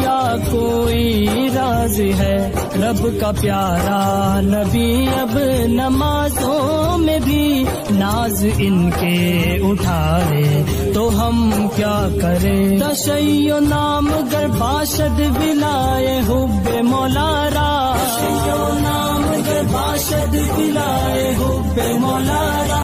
या कोई राज है। रब का प्यारा नबी अब नमाजों में भी नाज इनके उठाए, तो हम क्या करें। तशय्यो नाम गर बाशद विलाए हुब्बे मौलारा, तशय्यो नाम गर बाशद विलाए हुब्बे मौलारा।